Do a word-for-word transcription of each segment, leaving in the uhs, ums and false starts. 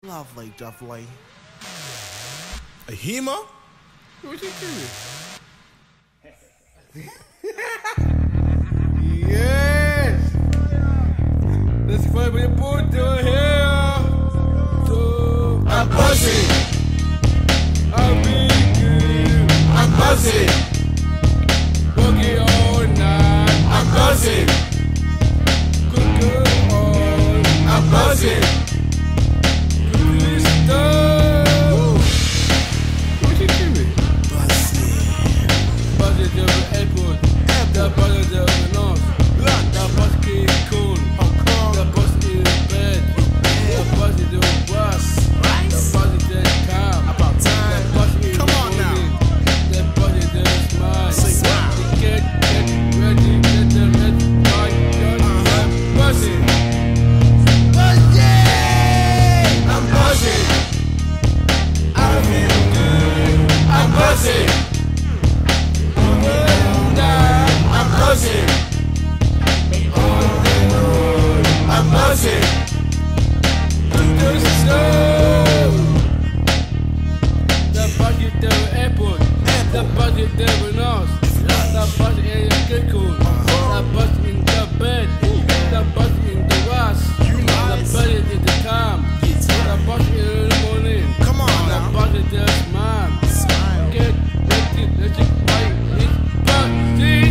Lovely, lovely. Ehima? What you doing? Yes! Let's fight with your boy down here. So I'm buzzing. I'm being good. I'm buzzing. Working all night. I'm buzzing. Good girl on. I'm buzzing. Good stuff. What you doing? Buzzing. Buzzing to the airport. That buzzing to the north. That bus is cool. That bus is bad. That bus is the bus. That bus is the car. About time. That bus is Come on now. That bus is the smile. Say wow. Get, get ready, get the red light. I'm buzzing. Buzzing. I'm buzzing. I feel good. I'm buzzing. I'm buzzing. I'm buzzing. Good stuff. That bus is the airport. That bus is the north. That bus is good cool. That bus in the bed. That bus in the wash. That bus is in the time. That bus is in the morning. Come on That now. bus is the smile. Smile. Get ready, let's just fight. It's buzzing.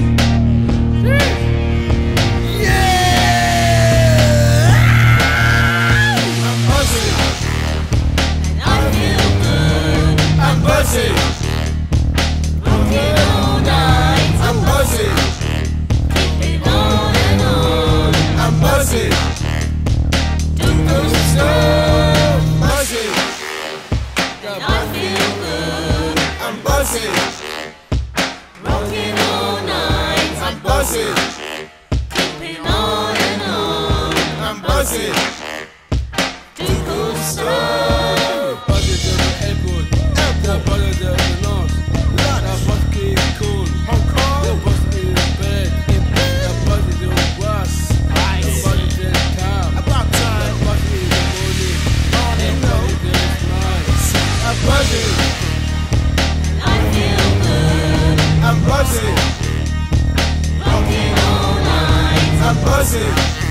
I'm buzzing. I feel good. I'm buzzing. Working all night. I'm buzzing. Keeping on and on. I'm buzzing. Good Stuff. Buzzing. And I feel good. I'm buzzing. Working all night. I'm buzzing. Keeping on and on. I'm buzzing. Do cool stuff. Bus is the airport. That bus is the north. That bus is cool. Hong That Kong. bus is bad. That bus is the wash. That bus is the time. About That time. bus is the morning. Morning, That no. bus is the smile. I'm buzzing. And I feel good. I'm buzzing. Working all night. I'm buzzing.